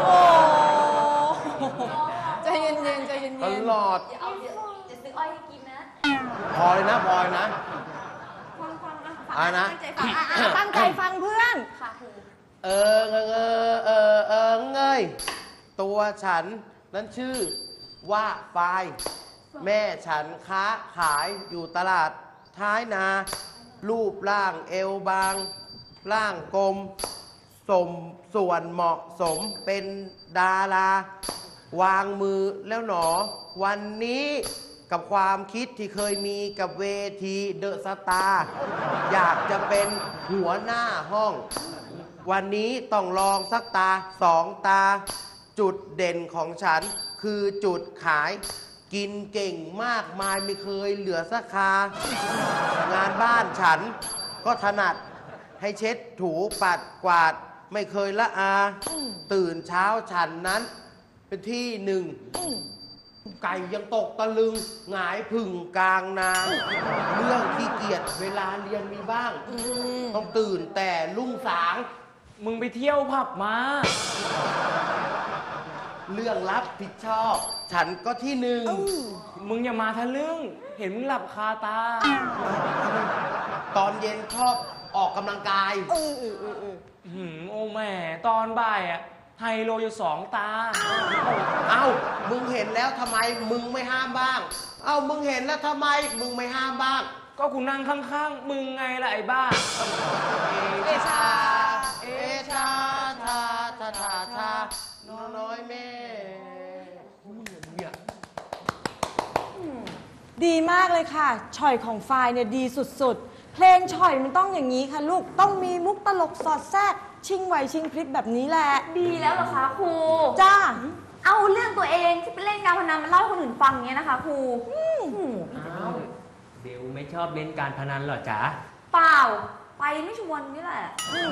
Speaker 6: ใจเย็นๆใจเย็น
Speaker 3: ตลอด
Speaker 1: เดี๋ยวซื้ออ้อยให้กินนะ
Speaker 3: พอเลยนะพอเลยนะ
Speaker 1: ฟัง
Speaker 3: นะ
Speaker 1: ตั้งใจฟัง
Speaker 6: ตั้งใจฟังเพื่อน
Speaker 1: ค่ะครู
Speaker 3: เงยตัวฉันนั้นชื่อว่าปายแม่ฉันค้าขายอยู่ตลาดท้ายนา รูปร่างเอวบาง ร่างกลม สมส่วนเหมาะสมเป็นดาราวางมือแล้วหนอ วันนี้กับความคิดที่เคยมีกับเวทีเดอะสตาร์อยากจะเป็นหัวหน้าห้อง วันนี้ต้องลองสักตาสองตา จุดเด่นของฉันคือจุดขาย กินเก่งมากมายไม่เคยเหลือสักคางานบ้านฉันก็ถนัดให้เช็ดถูปัดกวาดไม่เคยละอา ตื่นเช้าฉันนั้นเป็นที่หนึ่ง ไก่ยังตกตะลึงหงายผึ่งกลางนาเรื่องขี้เกียจเวลาเรียนมีบ้าง ต้องตื่นแต่รุ่งสาง
Speaker 4: มึงไปเที่ยวผับมา
Speaker 3: เรื่องรับผิดชอบ ฉันก็ที่หนึ่ง
Speaker 4: มึงอย่ามาทะลึ่ง เห็นมึงหลับคาตา
Speaker 3: ตอนเย็นชอบออกกำลังกาย
Speaker 4: โอ้แหม่ตอนบ่ายอะไฮโลอยู่2 ตา
Speaker 3: เอ้า มึงเห็นแล้วทำไมมึงไม่ห้ามบ้าง เอ้า มึงเห็นแล้วทำไมมึงไม่ห้ามบ้าง
Speaker 4: ก็กูนั่งข้างๆ มึงไงล่ะไอ้บ้า
Speaker 3: เอชา เอชาทาทาทาทาน้อยแม่เนี่ย
Speaker 6: ดีมากเลยค่ะฉ่อยของไฟล์เนี่ยดีสุดๆ เพลงฉ่อยมันต้องอย่างนี้ค่ะลูกต้องมีมุกตลกสอดแทรกชิงไหวชิงพริบแบบนี้แหละ
Speaker 1: ดีแล้วเหรอคะครู
Speaker 6: จ้า
Speaker 1: เอาเรื่องตัวเองที่ไปเล่นการพนันมาเล่าให้คนอื่นฟังเนี้ยนะคะครู
Speaker 5: อ้าวเบลไม่ชอบเล่นการพนันเหรอจ๊ะ
Speaker 1: เปล่า ไปไม่ชวนนี่แหละ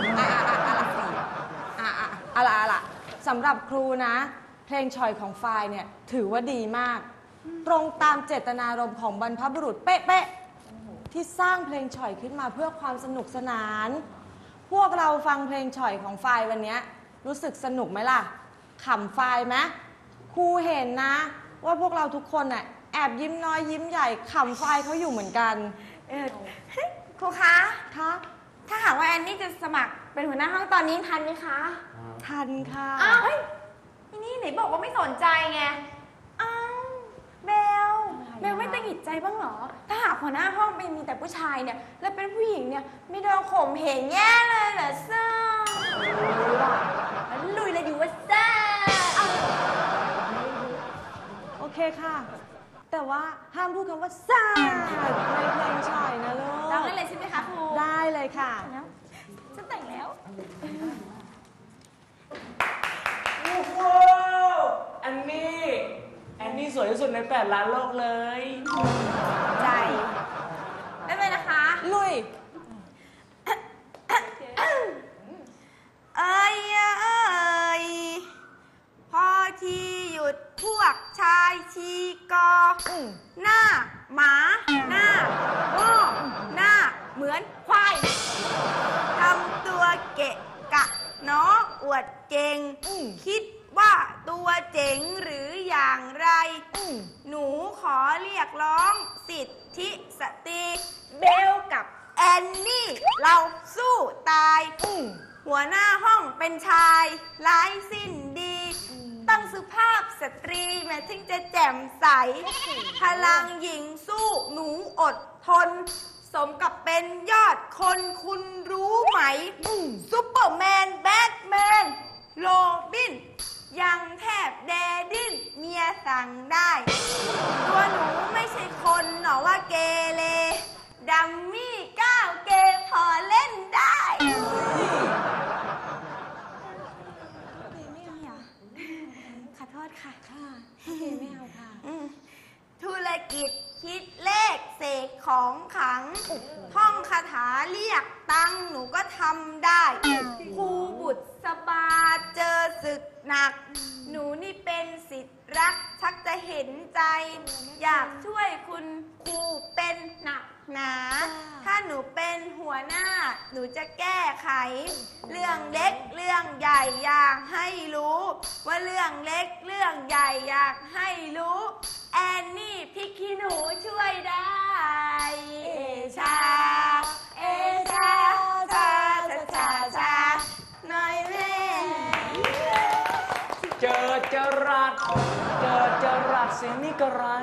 Speaker 6: อะล่ะสำหรับครูนะ เพลงฉ่อยของไฟล์เนี่ยถือว่าดีมาก ตรงตามเจตนารมณ์ของบรรพบุรุษเป๊ะๆที่สร้างเพลงฉ่อยขึ้นมาเพื่อความสนุกสนาน พวกเราฟังเพลงฉ่อยของไฟล์วันเนี้ยรู้สึกสนุกไหมล่ะขำไฟล์ไหมครูเห็นนะ ว่าพวกเราทุกคนน่ะแอบยิ้มน้อยยิ้มใหญ่ขำไฟล์เขาอยู่เหมือนกัน
Speaker 9: ครูคะ
Speaker 6: คะ
Speaker 9: ถ้าหากว่าแอนนี่จะสมัครเป็นหัวหน้าห้องตอนนี้ทันไหมคะ
Speaker 6: ทันค่ะ
Speaker 1: อ้าวเฮ้ยนี่ไหนบอกว่าไม่สนใจไง
Speaker 9: อ้าวเบลไม่ตังหิดใจบ้างเหรอ ถ้าหากหัวหน้าห้องเป็นมีแต่ผู้ชายเนี่ย แล้วเป็นผู้หญิงเนี่ยไม่โดนข่มเหงแย่เลยเหรอซ่า
Speaker 1: ลุยเลยอยู่ว่าซ่า
Speaker 6: โอเคค่ะ แต่ว่าห้ามพูดคำว่าซ่าในเพลงฉ่อยนะลูก
Speaker 9: เราได้เลยใช่ไหมคะครู
Speaker 6: ได้เลยค่ะ
Speaker 9: แล้วฉันแต่งแล้ว
Speaker 4: โอ้โหอันนี้อนนี่สวยที่สุดใน8 ล้านโลกเลย
Speaker 2: ใจได้เลยนะคะ
Speaker 1: ลุย
Speaker 2: เอ้ยเอ้ยพอที่หยุดพวกชายชีกอหน้าหมาหน้าโง่หน้าเหมือนควายทำตัวเกะกะเนาะอวดเก่งคิดว่าตัวเจ๋งหรืออย่างไรหนูขอเรียกร้องสิทธิสตรีเบลกับแอนนี่เราสู้ตายหัวหน้าห้องเป็นชายร้ายสิ้นดีต้องสุภาพสตรีแม้ถึงจะแจ่มใสพลังหญิงสู้หนูอดทนสมกับเป็นยอดคนคุณรู้ไหมซุปเปอร์แมนแบทแมนโรบินยังแทบแดดิ้นเมียสั่งได้ตัวหนูไม่ใช่คนหนอว่าเกเรดัมมี่ก้าวเกพอเล่นได้ขอโทษค่ะไม่เอาค่ะธุรกิจคิดเลขเสกของขังท่องคาถาเรียกตังหนูก็ทำได้ครูบุตรสบาเจอศึกหนักหนูนี่เป็นศิษย์รักชักจะเห็นใจ อยากช่วยคุณครูเป็นหนักหนาถ้าหนูเป็นหัวหน้าหนูจะแก้ไขเรื่องเล็กเรื่องใหญ่อยากให้รู้ว่าเรื่องเล็กเรื่องใหญ่อยากให้รู้แอนนี่พี่ขี้หนูช่วยได้เอชาเอชาชาชาชาชาหน่อยแม่
Speaker 4: เจอจรัสเสียงนี่กระไร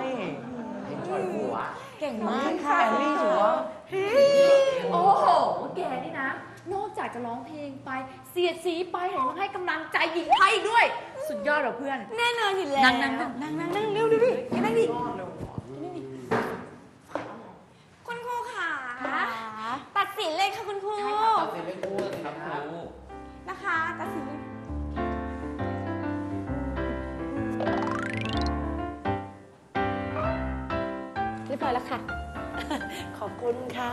Speaker 1: เก่งมากค่ะ
Speaker 4: แอนนี่ถือว่า
Speaker 1: โอ้โห แกนี่นะ นอกจากจะร้องเพลงไป เสียดสีไปแถมยังให้กำลังใจหญิงไทยด้วย สุดยอดเหรอเพื่อน
Speaker 2: แน่นอนอยู่แล้วนั่งเร็วดินั่งดิคุณครูขาตัดสินเลยค่ะคุณครูตัดสินเลยครับครูนะคะตัดสินเลย
Speaker 8: เรียบร้อยแล้วค่ะ
Speaker 6: ขอบคุณค่ะ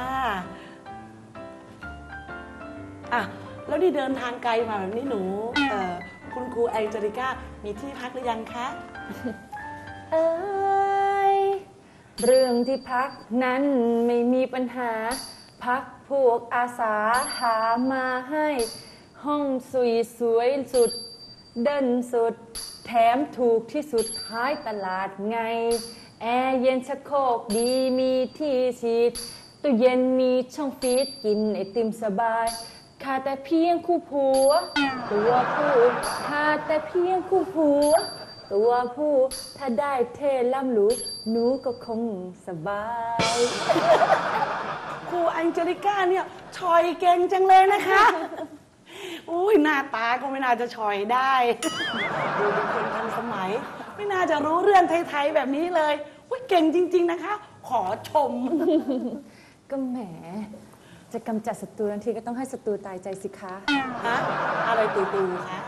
Speaker 6: อ่ะแล้วนี่เดินทางไกลมาแบบนี้หนูคุณครูแองเจลิก้ามีที่พักหรือยังคะ
Speaker 8: เอ้ยเรื่องที่พักนั้นไม่มีปัญหาพักพวกอาสาหามาให้ห้องสวยสุดเดินสุดแถมถูกที่สุดท้ายตลาดไงแอร์เย็นชักโครกดีมีที่ฉีดตู้เย็นมีช่องฟีดกินไอติมสบายขาดแต่เพียงคู่ผัวตัวผู้ขาดแต่เพียงคู่ผัวตัวผู้ถ้าได้เท่ล่ำหรูหนูก็คงสบาย
Speaker 6: ครูแองเจลิก้าเนี่ยชอยเก่งจังเลยนะคะอุ้ยหน้าตาก็ไม่น่าจะชอยได้ดูเป็นคนทันสมัยไม่น่าจะรู้เรื่องไทยๆแบบนี้เลยอุ้ยเก่งจริงๆนะคะขอชม
Speaker 8: ก็แหมจะกำจัดศัตรูทันทีก็ต้องให้ศัตรูตายใจสิคะ
Speaker 6: ฮะอะไรตูๆคะ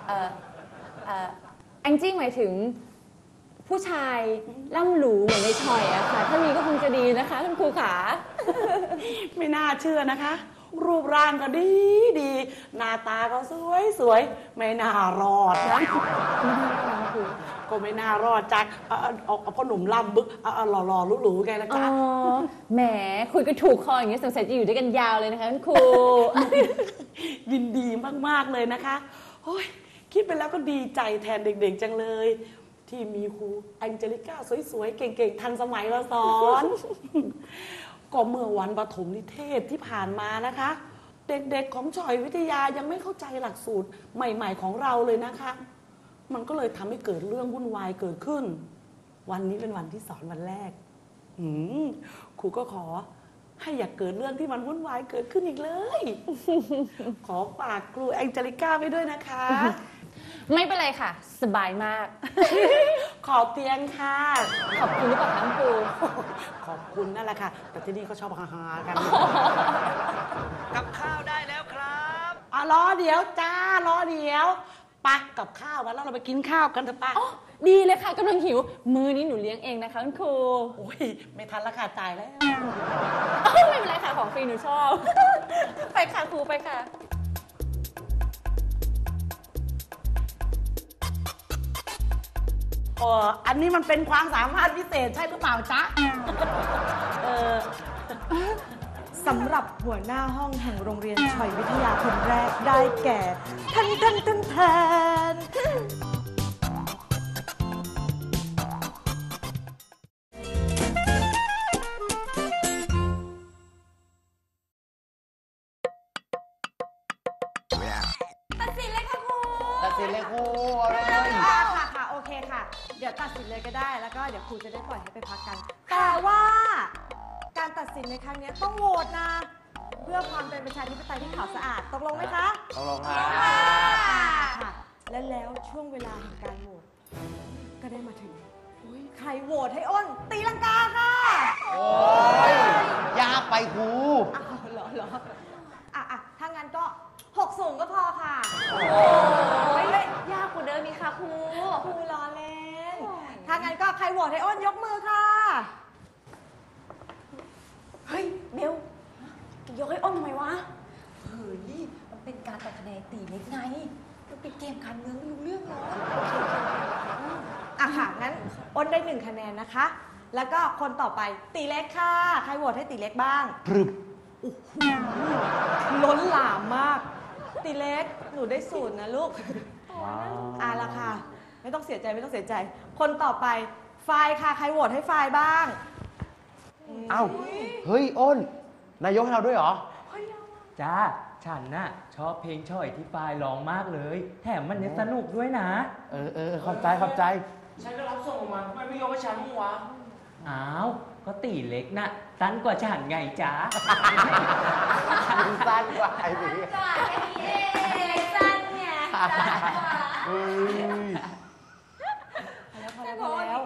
Speaker 8: แองจี้หมายถึงผู้ชายล่ำหรูเหมือนในชอยอะค่ะถ้ามีก็คงจะดีนะคะคุณครูขา
Speaker 6: ไม่น่าเชื่อนะคะ รูปร่างก็ดีหน้าตาก็สวยไม่น่ารอดนะก็ไม่น่ารอดจากเอาพ่อหนุ่มล่ำบึกหล่อๆหรูๆไงละจ๊ะ
Speaker 8: แหมคุยกันถูกคออย่างนี้สงสัยจะอยู่ด้วยกันยาวเลยนะคะคุณครู
Speaker 6: ยินดีมากๆเลยนะคะโอ้ยคิดไปแล้วก็ดีใจแทนเด็กๆจังเลย ที่มีครูแองเจลิก้าสวยๆเก่งๆทันสมัยมาสอน ก็เมื่อวันประถมนิเทศที่ผ่านมานะคะ เด็กๆของชอยวิทยายังไม่เข้าใจหลักสูตรใหม่ๆของเราเลยนะคะมันก็เลยทำให้เกิดเรื่องวุ่นวายเกิดขึ้นวันนี้เป็นวันที่สอนวันแรกครูก็ขอให้อย่าเกิดเรื่องที่มันวุ่นวายเกิดขึ้นอีกเลย ขอฝากครูแองเจลิก้าไว้ด้วยนะคะ
Speaker 8: ไม่เป็นไรค่ะสบายมาก
Speaker 6: ขอเตียงค่ะ
Speaker 8: ขอบคุณหรือเปล่าคะคุณครู
Speaker 6: ขอบคุณนั่นแหละค่ะแต่ที่นี่เขาชอบฮาๆกัน
Speaker 7: กับข้าวได้แล้วครับ
Speaker 6: รอเดี๋ยวจ้ารอเดี๋ยวไปกับข้าวมาแล้วเราไปกินข้าวกันเถอะป้า
Speaker 8: ดีเลยค่ะกำลังหิว มื้อนี้หนูเลี้ยงเองนะคะคุณครู
Speaker 6: โอ้ยไม่ทันละค่ะจ่ายแล้ว
Speaker 8: ไม่เป็นไรค่ะของฟรีหนูชอบ ไปค่ะครูไปค่ะ
Speaker 6: อันนี้มันเป็นความสามารถพิเศษใช่หรือเปล่าจ๊ะ
Speaker 2: สำหรับหัวหน้าห้องแห่งโรงเรียนชอยวิทยาคนแรกได้แก่ท่าน
Speaker 3: ตัดสินเลยครูเอาเลย
Speaker 2: ค่ะโอเคค่ะ เดี๋ยวตัดสินเลยก็ได้ แล้วก็เดี๋ยวครูจะได้ปล่อยให้ไปพักกัน แต่ว่าการตัดสินในครั้งนี้ต้องโหวตนะ เพื่อความเป็นประชาธิปไตยที่ขาวสะอาดตกลงไหมคะ
Speaker 3: ตกลงครับ
Speaker 2: ค่ะและแล้วช่วงเวลาแห่งการโหวตก็ได้มาถึงใครโหวตให้อ้นตีลังกาค่ะ
Speaker 3: โอ้ยยากไปครู
Speaker 2: อ้าวเหรอถ้างั้นก็6สูงก็พอค่ะ
Speaker 1: โอ้ยยากกว่าเดิมอีกค่ะครู
Speaker 2: ครูล้อเล่น ถ้างั้นก็ใครโหวตให้อ้นยกมือค่ะ
Speaker 9: เฮ้ยเบลยกให้อ้นทำไมวะ
Speaker 1: เฮ้ย มันเป็นการตัดคะแนนตีเล็กไง มันเป็นเกมการเมืองไม่รู้เรื่องหรอก
Speaker 2: อ่ะค่ะ งั้นอ้นได้1คะแนนนะคะ แล้วก็คนต่อไปตีเล็กค่ะ ใครโหวตให้ตีเล็กบ้าง
Speaker 3: พรึบ
Speaker 2: ล้นหลามมาก ตีเล็ก หนูได้0นะลูก อ่ะละค่ะ ไม่ต้องเสียใจ คนต่อไปไฟล์ค่ะ ใครโหวตให้ไฟล์บ้าง
Speaker 3: เอ้า เฮ้ย อ้น นายกให้เราด้วยเหรอ
Speaker 5: จ้า ฉันน่ะชอบเพลงช่อยที่ปายร้องมากเลย แถมมันยังสนุกด้วยนะ
Speaker 3: ขอบใจ
Speaker 4: ฉันก็รับส่งมาทำไมไม่ยกให้ฉันวะ
Speaker 5: อ้าว ก็ตีเล็กน่ะสั้นกว่าฉันไงจ้า
Speaker 3: มึงสั้นกว่าไอ้หมี
Speaker 1: สั้นเนี่ย
Speaker 3: เฮ้ย
Speaker 2: พอแล้ว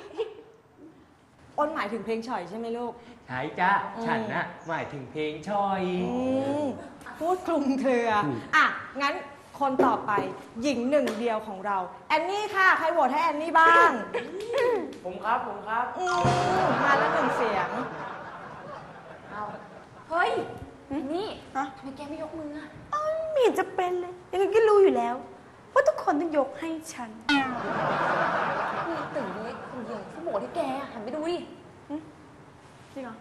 Speaker 2: อ้นหมายถึงเพลงฉ่อยใช่ไหมลูก
Speaker 5: ใช่จ้า ฉันน่ะหมายถึงเพลงช่อย
Speaker 2: พูดคลุมเครืออ่ะ งั้นคนต่อไปหญิงหนึ่งเดียวของเรา แอนนี่ค่ะ ใครโหวตให้แอนนี่บ้าง
Speaker 4: ผมครับ
Speaker 2: มาแล้ว1เสียง
Speaker 1: เฮ้ย นี่
Speaker 2: ฮะ
Speaker 1: ทำไมแกไม่ยกมืออะ
Speaker 9: ไม่เห็นจะเป็นเลย ยังไงก็รู้อยู่แล้ว ว่าทุกคนต้องยกให้ฉัน
Speaker 1: มีตีเล็กคนเดียวที่โหมดให้แกอะหันไปดูดิ
Speaker 2: จริงเหรอ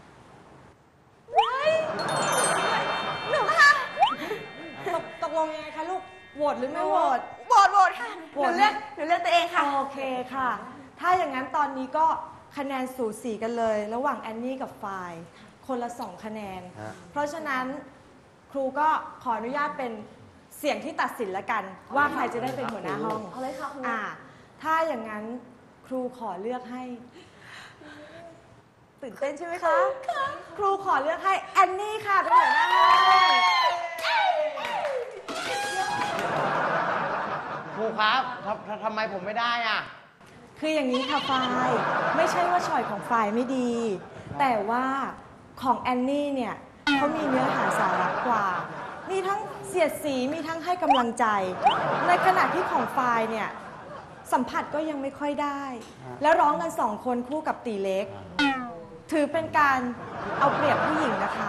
Speaker 9: หนูค่ะ
Speaker 2: ตกลงยังไงคะลูก โหวตหรือไม่โหวต
Speaker 9: โหวตค่ะ
Speaker 2: โห
Speaker 9: ห
Speaker 2: ว
Speaker 9: นู
Speaker 2: ต
Speaker 9: เลือกตัวเองค่ะ
Speaker 2: โอเคค่ะ ถ้าอย่างนั้นตอนนี้ก็คะแนนสูสีกันเลย ระหว่างแอนนี่กับไฟล์คนละ2คะแนน
Speaker 3: ฮะ
Speaker 2: เพราะฉะนั้นครูก็ขออนุญาตเป็นเสียงที่ตัดสินละกัน ว่าใครจะได้เป็นหัวหน้าห้อง
Speaker 1: เอาเลยค่ะครู
Speaker 2: ถ้าอย่างนั้นครูขอเลือกให้ ตื่นเต้นใช่ไหมคะครูขอเลือกให้แอนนี่ค่ะเป็นหัวหน้าห้อง
Speaker 3: ครูครับทำไมผมไม่ได้อ่ะ
Speaker 2: คืออย่างนี้ค่ะไฟล์ไม่ใช่ว่าฉ่อยของไฟล์ไม่ดี แต่ว่าของแอนนี่เนี่ยเขามีเนื้อหาสาระกว่า มีทั้งเสียดสีมีทั้งให้กำลังใจ ในขณะที่ของไฟล์เนี่ยสัมผัสก็ยังไม่ค่อยได้ แล้วร้องกัน2 คนคู่กับตีเล็ก ถือเป็นการเอาเปรียบผู้หญิงนะคะ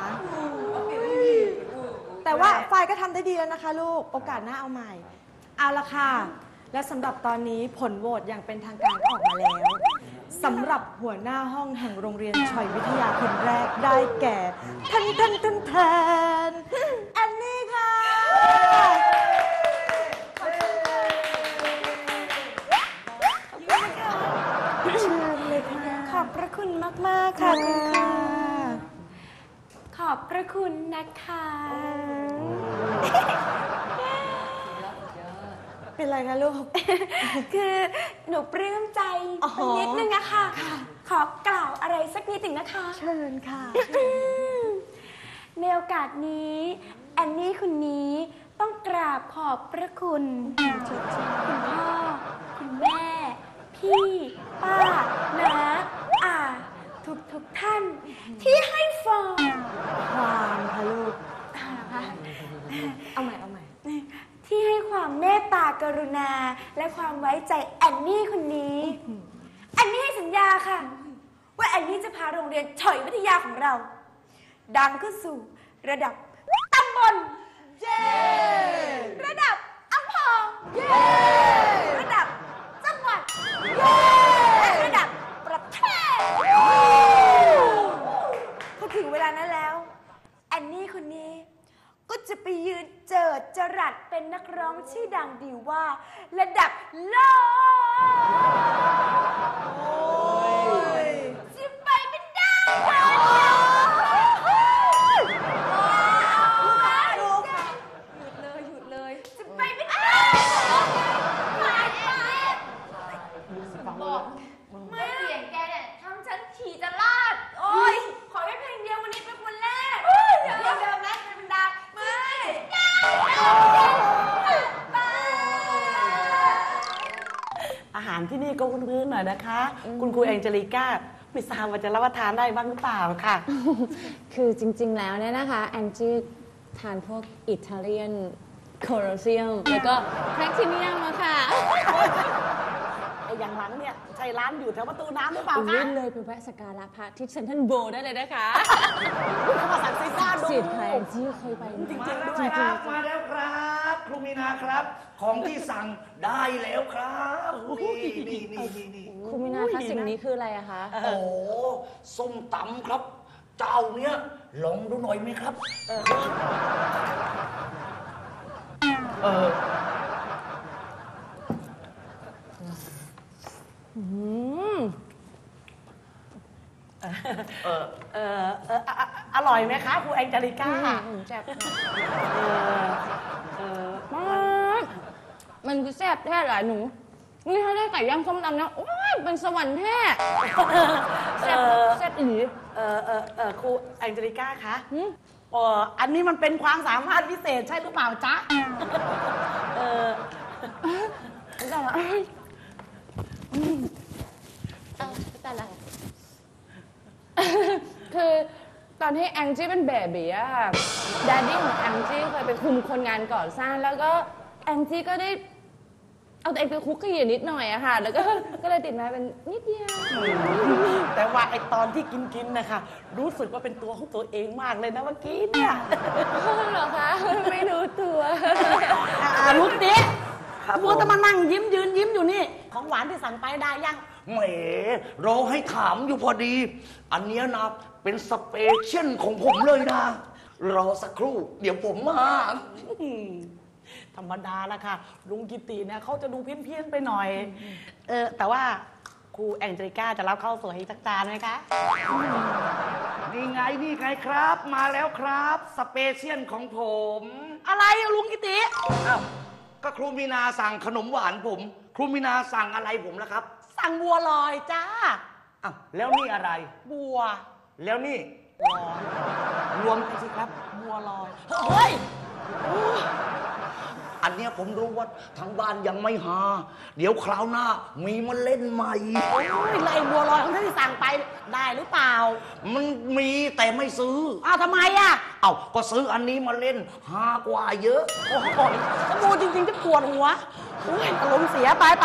Speaker 2: แต่ว่าไฟล์ก็ทำได้ดีแล้วนะคะลูก โอกาสหน้าเอาใหม่ เอาละค่ะ และสำหรับตอนนี้ผลโหวตอย่างเป็นทางการก็ออกมาแล้วสำหรับหัวหน้าห้องแห่งโรงเรียนชอยวิทยาคนแรกได้แก่แอนนี่ค่ะเชิญเลยค่ะ
Speaker 9: ขอบพระคุณมากๆค่ะคุณครูขอบพระคุณนะคะ
Speaker 2: เป็นไรคะลูก
Speaker 9: คือหนูปลื้มใจ
Speaker 2: อ๋อ
Speaker 9: นิดนึงอะค่ะ ขอกล่าวอะไรสักนิดหนึ่งนะคะ
Speaker 2: เชิญค่ะ
Speaker 9: ในโอกาสนี้แอนนี่คนนี้ต้องกราบขอบพระคุณคุณพ่อ คุณแม่ พี่ ป้า น้า อาทุกท่าน ที่ให้ฟอร์ม
Speaker 2: ความค่ะลูก
Speaker 9: เอาใหม่ ที่ให้ความเมตตากรุณาและความไว้ใจแอนนี่คนนี้แอนนี่ให้สัญญาค่ะ ว่าแอนนี่จะพาโรงเรียนฉอยวิทยาของเรา ดังขึ้นสู่ระดับตำบลระดับอำเภอระดับจังหวัดและระดับประเทศพอถึงเวลานั้นแล้วแอนนี่คนนี้ก็จะไปยืนเจิดจรัสเป็นนักร้องชื่อดังดีว่าระดับโลกจะไปไม่ได้เลยหยุดเลยจะไปไม่ได้บอกไม่เสียงแกเนี่ยทำฉันขี่จะลาดโอ๊ยขอแค่เพลงเดียววันนี้เป็นคนแรกเดี๋ยวเดิมนะเป็นบรรดาไม่
Speaker 6: อาหารที่นี่ก็พื้นๆหน่อยนะคะ คุณครูแองเจลิก้าไม่ทราบว่าจะรับประทานได้บ้างหรือเปล่าค่ะ
Speaker 8: คือจริงๆแล้วเนี่ยนะคะแองจี้ทานพวกอิตาเลียนโคลอเซียมแล้วก็แพคทีเนียมมาค่ะ
Speaker 6: ไอ้อย่างหลังเนี่ยใช่ร้านอยู่แถวประตูน้ำหรือเปล่าคะ
Speaker 8: วิ่งเลยไปแวะสักการะพระที่เซนทรัลโบได้เลยนะคะ
Speaker 6: เขามาสั่งซีซ่าดู
Speaker 8: สิทธิ์แพงที่เคยไป
Speaker 6: จริงๆ
Speaker 7: มาแล้ว
Speaker 6: ด้วย
Speaker 7: ครับ มาแล้วครับ ครูมีนาครับ ของที่สั่งได้แล้วครับนี่
Speaker 8: คุณมินาคะสิ่งนี้คืออะไรอะคะ
Speaker 7: โอ้ส้มตำครับ เจ้าเนี้ยลองดูหน่อยไหมครับ
Speaker 6: อร่อยไหมคะครูแองเจลิก้า
Speaker 8: แซ่บมันคือแซ่บแท้เหรอหนู นี่ถ้าได้ไก่ย่างส้มตำนะโอ้ยเป็นสวรรค์แท้แซ่บอีหลี
Speaker 6: ครูแองเจลิก้าคะอันนี้มันเป็นความสามารถพิเศษใช่หรือเปล่าจ๊ะ
Speaker 8: แต่ละคือตอนที่แองจี้เป็นเบบีอะค่ะแดดดี้ของแองจี้เคยไปคุมคนงานก่อสร้างแล้วก็แองจี้ก็ได้เอาตัวเองไปคุกกี้นิดหน่อยอะค่ะแล้วก็เลยติดมาเป็นนิดเดียว
Speaker 6: แต่ว่าไอตอนที่กินนะคะรู้สึกว่าเป็นตัวของตัวเองมากเลยนะเมื่อกี้เนี่ย
Speaker 8: เหรอคะไม่รู้ตัว
Speaker 6: ลูกติ๊กมัวแต่มานั่งยิ้มยืนยิ้มอยู่นี่ของหวานที่สั่งไปได้ยัง
Speaker 7: แหมรอให้ถามอยู่พอดี อันเนี้ยนะเป็นสเปเชียลของผมเลยนะ รอสักครู่ เดี๋ยวผมมา
Speaker 6: ธรรมดาละค่ะลุงกิติเนี่ยเขาจะดูเพี้ยนๆไปหน่อยแต่ว่าครูแองเจลิก้าจะรับข้าวสวยอีกสักจานไหมคะ
Speaker 7: นี่ไงครับ มาแล้วครับ สเปเชียลของผม
Speaker 6: อะไรอะลุงกิติ
Speaker 7: อ้าวก็ครูมีนาสั่งขนมหวานผม ครูมีนาสั่งอะไรผมล่ะครับ
Speaker 6: สั่งบัวลอยจ้า
Speaker 7: อ้าวแล้วนี่อะไร
Speaker 6: บัว
Speaker 7: แล้วนี่
Speaker 6: ลอย
Speaker 7: รวมกันสิครับ
Speaker 6: บัวลอยเฮ้ย
Speaker 7: อันเนี้ยผมรู้ว่าทางบ้านยังไม่หา เดี๋ยวคราวหน้ามีมาเล่นใหม่
Speaker 6: โอ้ยไล่บัวลอยของท่านที่สั่งไปได้หรือเปล่า
Speaker 7: มันมีแต่ไม่ซื้อ
Speaker 6: อ้าวทำไมอะ
Speaker 7: เอ้าก็ซื้ออันนี้มาเล่นหากว่าเยอะ
Speaker 6: โอ้โหสมูจริงๆจะปวดหัวอุ้ยอารมณ์เสียไป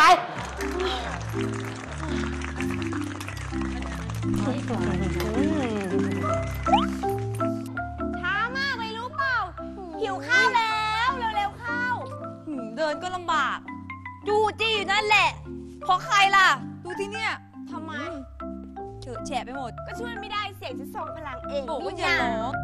Speaker 2: ช้ามากเลยรู้เปล่า หิวข้าวแล้วเร็วๆเข้าเดินก็ลำบาก จูจี้อยู่นั่นแหละเพราะใครล่ะ ดูที่เนี่ยทำไมเฉอะแฉะไปหมด ก็ช่วยไม่ได้เสียงจะทรงพลังเองบอกว่าอย่าร้อง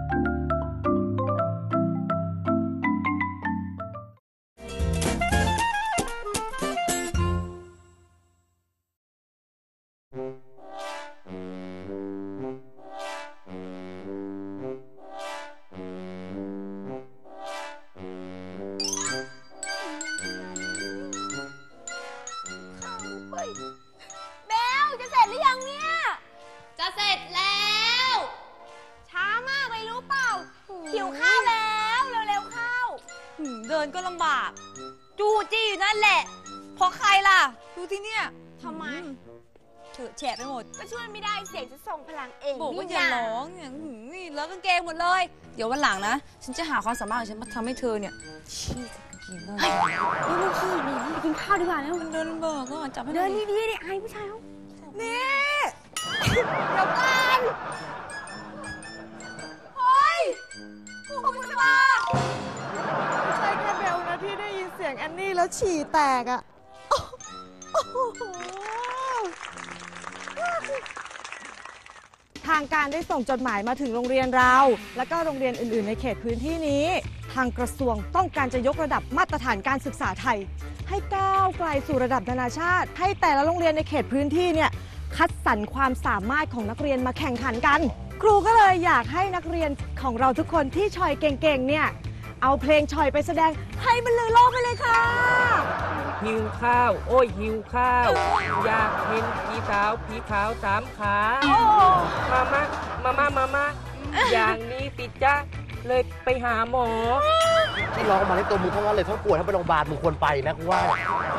Speaker 2: แมวจะเสร็จหรือยังเนี่ย
Speaker 1: จะเสร็จแล้ว
Speaker 2: ช้ามากเลยรู้เปล่า หิวข้าวแล้วเร็วๆเข้าเดินก็ลำบาก จูจี้อยู่นั่นแหละเพราะใครล่ะ ดูที่เนี่ยทำไมเฉ
Speaker 1: เถอะแฉะไปหมด
Speaker 2: ก็ช่วยไม่ได้เสียงจะส่งพลังเอง
Speaker 1: บอกว่า
Speaker 2: นี่
Speaker 1: อย่า
Speaker 2: นะ
Speaker 1: ร้องอย่างหืมนี่เลอะกางเกงหมดเลย เดี๋ยววันหลังนะ ฉันจะหาความสามารถของฉันมาทำให้เธอเนี่ยชี้กางเกงได้
Speaker 2: นี่ลูกพี่นี่ไปกินข้าวดีกว่าแล้ว
Speaker 1: มันเดินเบอร์ก็จับให้
Speaker 2: เดิน
Speaker 1: ดี
Speaker 2: ดีๆดิไอ้ผู้ชายเขา
Speaker 1: นี่ เดี๋ยวก่อนเฮ้ยขอบคุณมาก
Speaker 6: ไม่ใช่แค่เบลนะที่ได้ยินเสียงแอนนี่แล้วฉี่แตกอ่ะ ทางการได้ส่งจดหมายมาถึงโรงเรียนเรา และก็โรงเรียนอื่นๆในเขตพื้นที่นี้ ทางกระทรวงต้องการจะยกระดับมาตรฐานการศึกษาไทย ให้ก้าวไกลสู่ระดับนานาชาติ ให้แต่ละโรงเรียนในเขตพื้นที่เนี่ยคัดสรรความสามารถของนักเรียนมาแข่งขันกัน ครูก็เลยอยากให้นักเรียนของเราทุกคนที่ชอยเก่งๆเนี่ยเอาเพลงชอยไปแสดงให้บรรลือโลกไปเลยค่ะ
Speaker 5: หิวข้าว โอ้ยหิวข้าว อยากเห็นผีสาวผีขาวสามขา มาอย่างนี้ติดจ้าเลยไปหาหมอ
Speaker 3: ที่ร้องมาในตัวมึงทั้งนั้นเลยทั้งปวดทั้งไปโรงพยาบาลมึงควรไปนะกูว่า